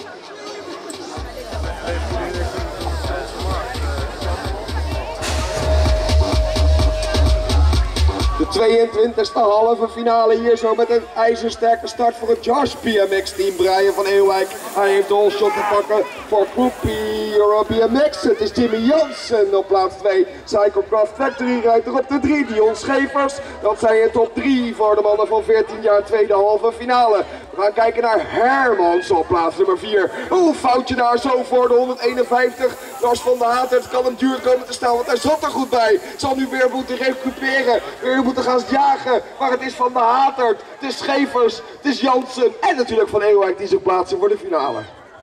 De 22e halve finale hier zo met een ijzersterke start voor het Josh BMX team. Brian van Ewijk, hij heeft de holshot te pakken voor Groupie Euro BMX. Het is Jimmy Jansen op plaats 2. Cyclecraft Factory rijdt er op de 3. Dion Schevers, dat zijn in top 3 voor de mannen van 14 jaar, tweede halve finale. We gaan kijken naar Hermans op plaats nummer 4. Oeh, foutje daar zo voor de 151. Lars van der Hatert kan hem duur komen te staan, want hij zat er goed bij. Zal nu weer moeten recupereren, weer moeten gaan jagen. Maar het is Van der Hatert, het is Schevers, het is Jansen en natuurlijk Van Ewijk die zich plaatsen voor de finale.